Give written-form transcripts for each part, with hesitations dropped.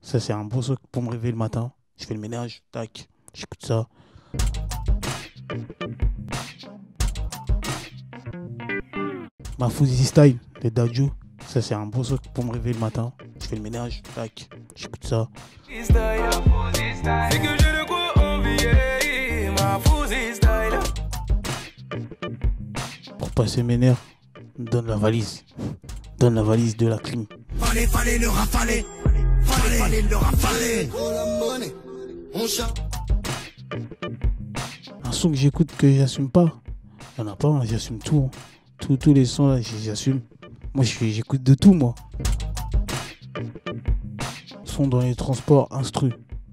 Ça, c'est un beau truc pour me réveiller le matin. Je fais le ménage, tac, j'écoute ça. Ma Fouzi Style, le Dadju. Ça, c'est un beau truc pour me réveiller le matin. Je fais le ménage, tac, j'écoute ça. C'est que j'ai de quoi envier ma Fouzi Style. Pour passer mes nerfs, donne la valise. Donne la valise de la clim. Fallait le rafaler. Fallait le rafaler. Un son que j'écoute que j'assume pas. Il n'y en a pas, hein, j'assume tout. Tous les sons là, j'assume. Moi, j'écoute de tout, moi. Son dans les transports, instru.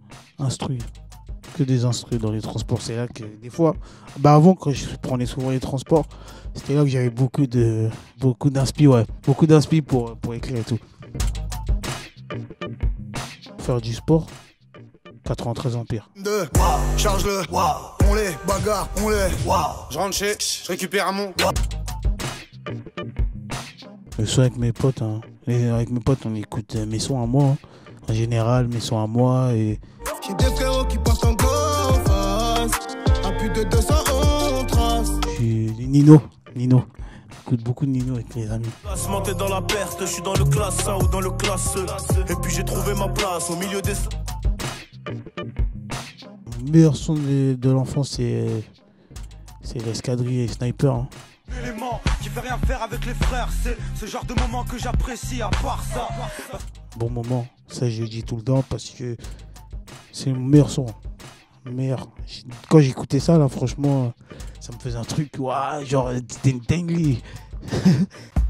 Que des instrus dans les transports. C'est là que des fois, avant quand je prenais souvent les transports, c'était là que j'avais beaucoup d'inspi, ouais. Beaucoup d'inspi pour écrire et tout. Faire du sport, 93 Empire. Charge-le, on les bagarre, on les. Je rentre chez, je récupère mon. Le son avec mes potes, hein. Avec mes potes, on écoute mes sons à moi. Hein. En général, mes sons à moi et. J'ai des frérots qui passent en face. À plus de 200 on trace. Je suis Nino. J'écoute beaucoup de Nino avec les amis. Classement, t'es dans la perte, je suis dans le classe A ou dans le classe E. Et puis j'ai trouvé ma place au milieu des. Le meilleur son de l'enfance, c'est l'escadrille et Sniper. Hein. L'élément qui fait rien faire avec les frères, c'est ce genre de moment que j'apprécie à part ça. Bon moment, ça je le dis tout le temps parce que c'est le meilleur son. Meilleur. Quand j'écoutais ça, là, franchement, ça me faisait un truc, ouah, genre, c'était une dinguerie.